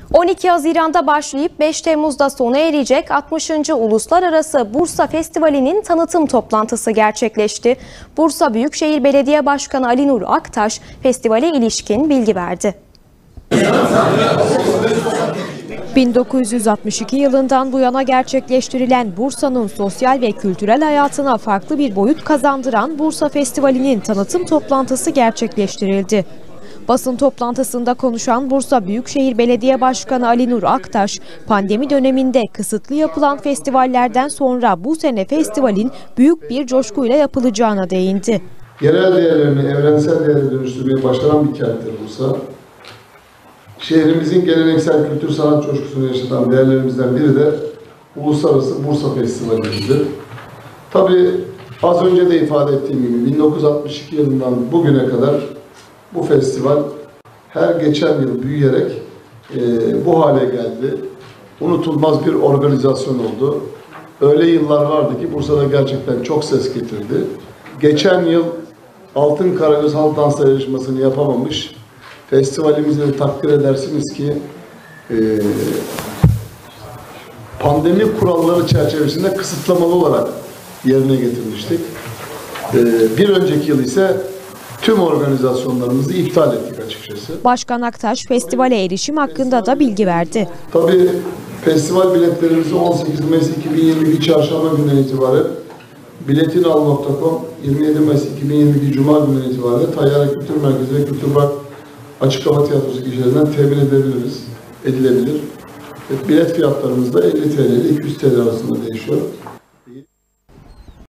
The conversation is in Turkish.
12 Haziran'da başlayıp 5 Temmuz'da sona erecek 60. Uluslararası Bursa Festivali'nin tanıtım toplantısı gerçekleşti. Bursa Büyükşehir Belediye Başkanı Ali Nur Aktaş festivale ilişkin bilgi verdi. 1962 yılından bu yana gerçekleştirilen Bursa'nın sosyal ve kültürel hayatına farklı bir boyut kazandıran Bursa Festivali'nin tanıtım toplantısı gerçekleştirildi. Basın toplantısında konuşan Bursa Büyükşehir Belediye Başkanı Ali Nur Aktaş, pandemi döneminde kısıtlı yapılan festivallerden sonra bu sene festivalin büyük bir coşkuyla yapılacağına değindi. Yerel değerlerini evrensel değere dönüştürmeye başlanan bir kenttir Bursa. Şehrimizin geleneksel kültür sanat coşkusunu yaşatan değerlerimizden biri de Uluslararası Bursa Festivali'dir. Tabii az önce de ifade ettiğim gibi 1962 yılından bugüne kadar bu festival her geçen yıl büyüyerek bu hale geldi. Unutulmaz bir organizasyon oldu. Öyle yıllar vardı ki Bursa'da gerçekten çok ses getirdi. Geçen yıl Altın Karagöz Halk Dansları yarışmasını yapamamış. Festivalimizi de takdir edersiniz ki pandemi kuralları çerçevesinde kısıtlamalı olarak yerine getirmiştik. Bir önceki yıl ise tüm organizasyonlarımızı iptal ettik açıkçası. Başkan Aktaş festivale erişim hakkında da bilgi verdi. Tabii festival biletlerimizi 18 Mayıs 2022 Çarşamba günden itibaren biletinal.com, 27 Mayıs 2022 Cuma günden itibaren Tayyare Kültür Merkezi ve Kültür Park Açık Hava Tiyatrosu gişelerinden temin edilebilir. Bilet fiyatlarımız da 50 TL ile 200 TL arasında değişiyor.